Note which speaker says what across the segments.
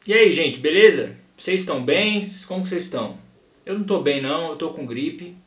Speaker 1: E aí, gente, beleza? Vocês estão bem? Como que vocês estão? Eu não tô bem não, eu tô com gripe.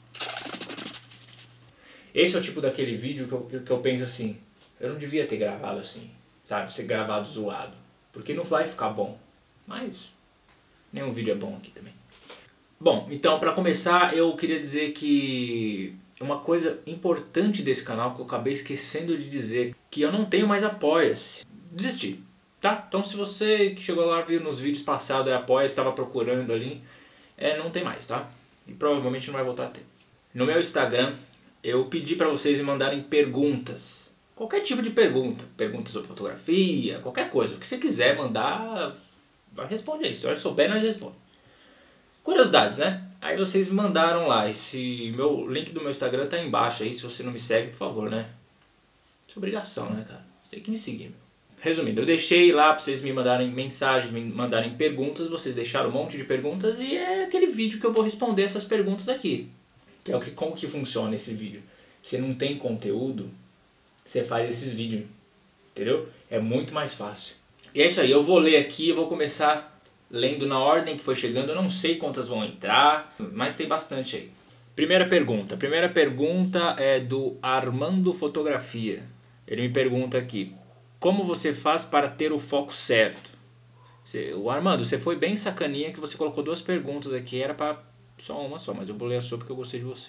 Speaker 1: Esse é o tipo daquele vídeo que eu penso assim, eu não devia ter gravado assim, sabe? Ser gravado zoado, porque não vai ficar bom. Mas nenhum vídeo é bom aqui também. Bom, então para começar eu queria dizer que uma coisa importante desse canal que eu acabei esquecendo de dizer, que eu não tenho mais apoia-se. Desisti, tá? Então se você que chegou lá viu nos vídeos passados apoia-se, estava procurando ali, não tem mais, tá? E provavelmente não vai voltar a ter. No meu Instagram eu pedi para vocês me mandarem perguntas. Qualquer tipo de pergunta. Perguntas sobre fotografia, qualquer coisa. O que você quiser mandar, responde aí. Se eu souber, nós responde. Curiosidades, né? Aí vocês me mandaram lá. O link do meu Instagram tá aí embaixo aí. Se você não me segue, por favor, né? Isso é obrigação, né, cara? Você tem que me seguir, meu. Resumindo, eu deixei lá pra vocês me mandarem mensagens, me mandarem perguntas. Vocês deixaram um monte de perguntas e é aquele vídeo que eu vou responder essas perguntas aqui. Que é como que funciona esse vídeo. Você não tem conteúdo, você faz esses vídeos, entendeu? É muito mais fácil. E é isso aí, eu vou ler aqui, eu vou começar lendo na ordem que foi chegando. Eu não sei quantas vão entrar, mas tem bastante aí. Primeira pergunta é do Armando Fotografia. Ele me pergunta aqui: como você faz para ter o foco certo? O Armando, você foi bem sacaninha que você colocou duas perguntas aqui, era para só uma só, mas eu vou ler a sua porque eu gostei de você.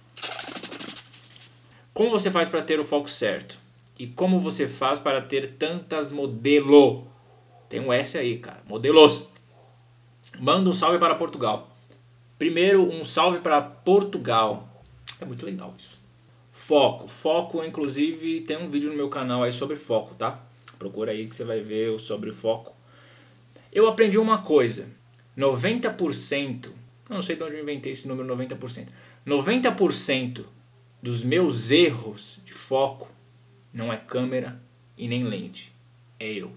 Speaker 1: Como você faz para ter o foco certo? E como você faz para ter tantas modelo? Tem um S aí, cara. Modelos. Manda um salve para Portugal. Primeiro, um salve para Portugal. É muito legal isso. Foco. Foco, inclusive, tem um vídeo no meu canal aí sobre foco, tá? Procura aí que você vai ver sobre foco. Eu aprendi uma coisa. 90%... Eu não sei de onde eu inventei esse número 90%. 90% dos meus erros de foco não é câmera e nem lente. É eu.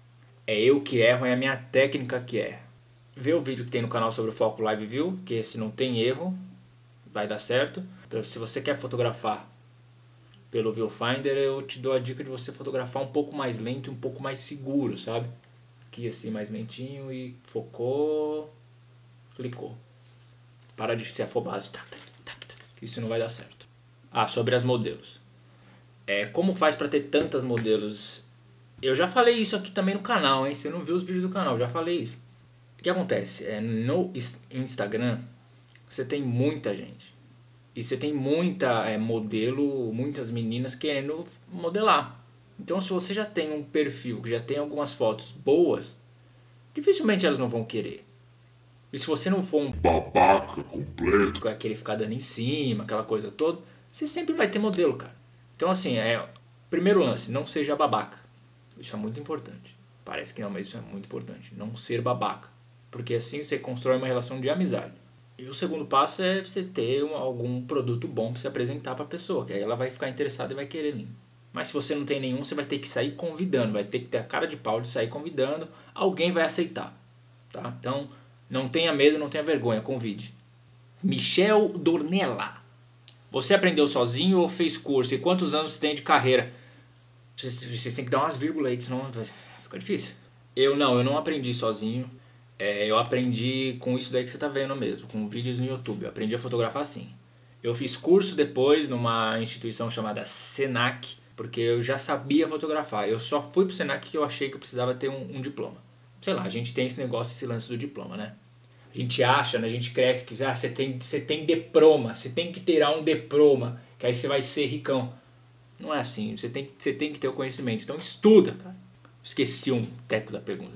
Speaker 1: É eu que erro, é a minha técnica que erra. Vê o vídeo que tem no canal sobre o foco Live View, que esse não tem erro, vai dar certo. Então, se você quer fotografar pelo Viewfinder, eu te dou a dica de você fotografar um pouco mais lento e um pouco mais seguro, sabe? Aqui assim, mais lentinho e focou, clicou. Para de ser afobado. Isso não vai dar certo. Sobre as modelos. Como faz para ter tantas modelos? Eu já falei isso aqui também no canal, hein? Você não viu os vídeos do canal, já falei isso. O que acontece? No Instagram, você tem muita gente. E você tem muita modelo, muitas meninas querendo modelar. Então se você já tem um perfil, que já tem algumas fotos boas, dificilmente elas não vão querer. E se você não for um babaca completo, que vai querer ficar dando em cima, aquela coisa toda, você sempre vai ter modelo, cara. Então assim, primeiro lance, não seja babaca. Isso é muito importante. Parece que não, mas isso é muito importante. Não ser babaca. Porque assim você constrói uma relação de amizade. E o segundo passo é você ter algum produto bom para se apresentar para a pessoa, que aí ela vai ficar interessada e vai querer vir. Mas se você não tem nenhum, você vai ter que sair convidando, vai ter que ter a cara de pau de sair convidando, alguém vai aceitar. Tá? Então, não tenha medo, não tenha vergonha, convide. Michel Dornella. Você aprendeu sozinho ou fez curso? E quantos anos você tem de carreira? Vocês têm que dar umas vírgulas aí, senão fica difícil. Eu não aprendi sozinho. Eu aprendi com isso daí que você está vendo mesmo, com vídeos no YouTube. Eu aprendi a fotografar assim. Eu fiz curso depois numa instituição chamada Senac, porque eu já sabia fotografar. Eu só fui pro Senac que eu achei que eu precisava ter um diploma. Sei lá, a gente tem esse negócio, esse lance do diploma, né? A gente acha, né? A gente cresce que você tem diploma, você tem que ter um diploma, que aí você vai ser ricão. Não é assim, você tem que ter o conhecimento. Então estuda, cara. Esqueci um teco da pergunta.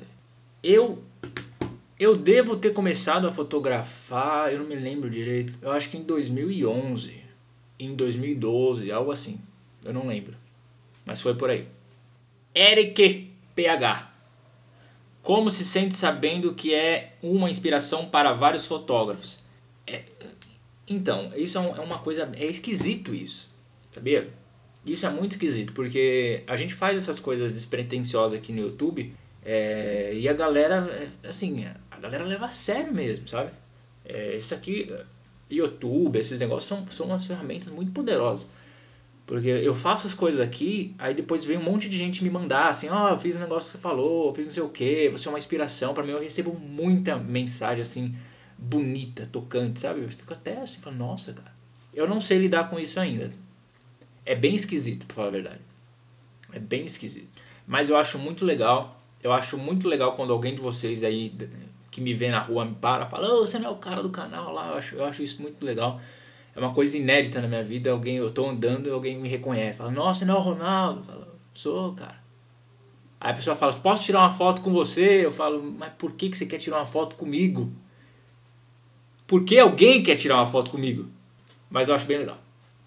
Speaker 1: Eu devo ter começado a fotografar, eu não me lembro direito, eu acho que em 2011, em 2012, algo assim, eu não lembro, mas foi por aí. Eric PH. Como se sente sabendo que é uma inspiração para vários fotógrafos? Então, isso é uma coisa, é esquisito isso, sabia? Isso é muito esquisito, porque a gente faz essas coisas despretensiosas aqui no YouTube, e a galera, assim, a galera leva a sério mesmo, sabe? Isso aqui, YouTube, esses negócios são umas ferramentas muito poderosas. Porque eu faço as coisas aqui, aí depois vem um monte de gente me mandar assim, eu fiz um negócio que você falou, eu fiz não sei o que, você é uma inspiração pra mim. Eu recebo muita mensagem assim, bonita, tocante, sabe? Eu fico até assim, falo, nossa, cara. Eu não sei lidar com isso ainda. É bem esquisito, pra falar a verdade. É bem esquisito. Mas eu acho muito legal. Eu acho muito legal quando alguém de vocês aí que me vê na rua me para e fala, você não é o cara do canal lá. Eu acho isso muito legal. É uma coisa inédita na minha vida. Eu tô andando e alguém me reconhece. Fala, nossa, você não é o Ronaldo? Eu falo, sou, cara. Aí a pessoa fala, posso tirar uma foto com você? Eu falo, mas por que você quer tirar uma foto comigo? Por que alguém quer tirar uma foto comigo? Mas eu acho bem legal.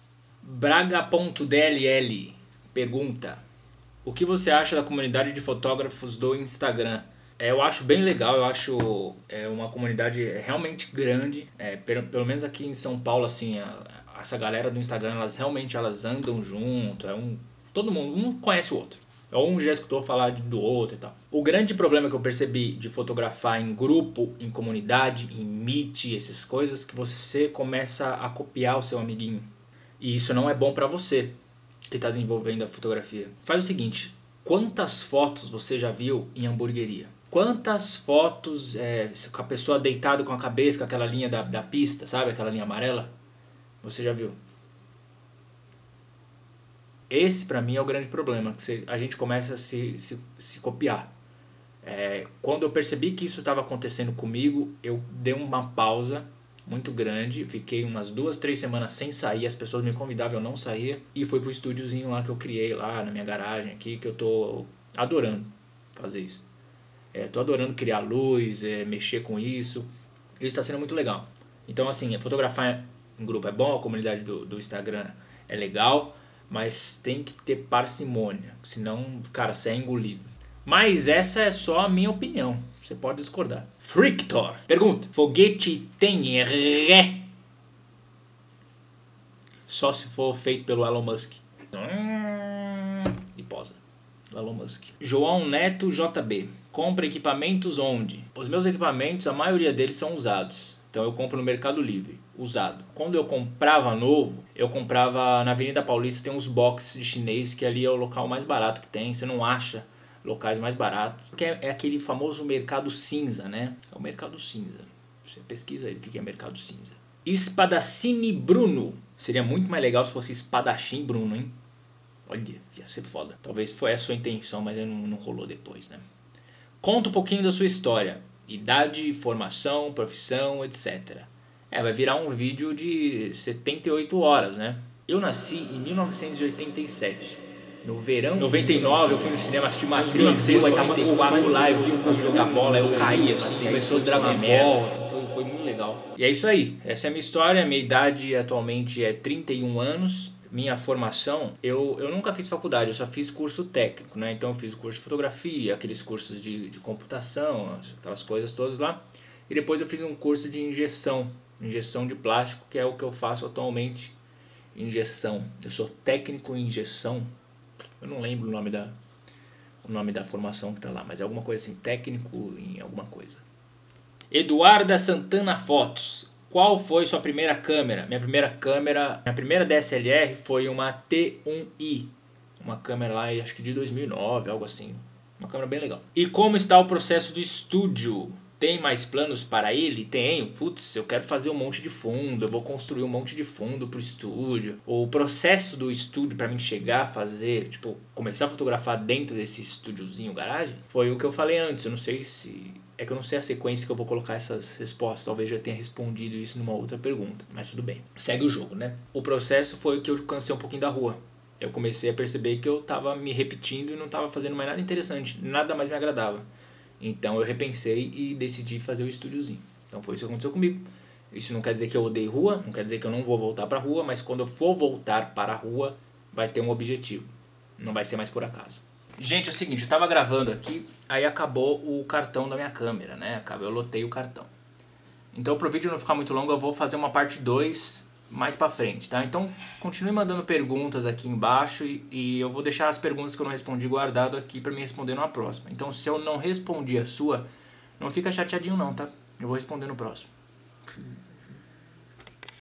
Speaker 1: Braga.dll pergunta: o que você acha da comunidade de fotógrafos do Instagram? Eu acho bem legal, eu acho uma comunidade realmente grande. Pelo menos aqui em São Paulo, assim, essa galera do Instagram, elas andam junto. Todo mundo, um conhece o outro. Ou um já escutou falar do outro e tal. O grande problema que eu percebi de fotografar em grupo, em comunidade, em Meet, essas coisas, que você começa a copiar o seu amiguinho. E isso não é bom pra você que está desenvolvendo a fotografia. Faz o seguinte, quantas fotos você já viu em hamburgueria? Quantas fotos com a pessoa deitada com a cabeça, com aquela linha da pista, sabe? Aquela linha amarela? Você já viu? Esse pra mim é o grande problema, que a gente começa a se copiar. Quando eu percebi que isso estava acontecendo comigo, eu dei uma pausa muito grande, fiquei umas 2, 3 semanas sem sair, as pessoas me convidavam, eu não saía, e fui pro estúdiozinho lá que eu criei lá na minha garagem aqui, que eu tô adorando fazer isso. Tô adorando criar luz, mexer com isso está sendo muito legal. Então assim, fotografar em grupo é bom, a comunidade do Instagram é legal, mas tem que ter parcimônia, senão, cara, você é engolido. Mas essa é só a minha opinião. Você pode discordar. Frictor pergunta: foguete tem ré? Só se for feito pelo Elon Musk. E posa. Elon Musk. João Neto JB: compra equipamentos onde? Os meus equipamentos, a maioria deles são usados. Então eu compro no Mercado Livre, usado. Quando eu comprava novo, eu comprava na Avenida Paulista, tem uns boxes de chinês, que ali é o local mais barato que tem. Você não acha locais mais baratos, porque é aquele famoso mercado cinza, né? É o mercado cinza. Você pesquisa aí o que é mercado cinza. Espadacini Bruno: seria muito mais legal se fosse espadachim Bruno, hein? Olha, ia ser foda. Talvez foi a sua intenção, mas não rolou depois, né? Conta um pouquinho da sua história. Idade, formação, profissão, etc. Vai virar um vídeo de 78 horas, né? Eu nasci em 1987. No verão 99 eu fui no cinema assistir Matrix, 1984 lá eu fui jogar bola, eu caí assim, começou Dragon Ball, foi muito legal. E é isso aí, essa é a minha história. Minha idade atualmente é 31 anos. Minha formação, eu nunca fiz faculdade, eu só fiz curso técnico, né? Então eu fiz o curso de fotografia, aqueles cursos de computação, aquelas coisas todas lá. E depois eu fiz um curso de injeção de plástico, que é o que eu faço atualmente, injeção. Eu sou técnico em injeção. Eu não lembro o nome da formação que tá lá, mas é alguma coisa assim, técnico em alguma coisa. Eduarda Santana Fotos: qual foi sua primeira câmera? Minha primeira DSLR foi uma T1i, uma câmera lá, acho que de 2009, algo assim. Uma câmera bem legal. E como está o processo do estúdio? Tem mais planos para ele? Tenho. Putz, eu quero fazer um monte de fundo, eu vou construir um monte de fundo pro estúdio. O processo do estúdio para mim chegar a fazer, tipo, começar a fotografar dentro desse estúdiozinho, garagem, foi o que eu falei antes. Eu não sei se... É que eu não sei a sequência que eu vou colocar essas respostas. Talvez eu tenha respondido isso numa outra pergunta, mas tudo bem. Segue o jogo, né? O processo foi que eu cansei um pouquinho da rua. Eu comecei a perceber que eu tava me repetindo e não tava fazendo mais nada interessante. Nada mais me agradava. Então eu repensei e decidi fazer o estúdiozinho. Então foi isso que aconteceu comigo. Isso não quer dizer que eu odeio rua, não quer dizer que eu não vou voltar pra rua, mas quando eu for voltar para a rua, vai ter um objetivo. Não vai ser mais por acaso. Gente, é o seguinte, eu tava gravando aqui, aí acabou o cartão da minha câmera, né? Eu lotei o cartão. Então pro vídeo não ficar muito longo, eu vou fazer uma parte 2 mais pra frente, tá? Então continue mandando perguntas aqui embaixo e eu vou deixar as perguntas que eu não respondi guardado aqui pra me responder numa próxima. Então se eu não respondi a sua, não fica chateadinho não, tá? Eu vou responder no próximo.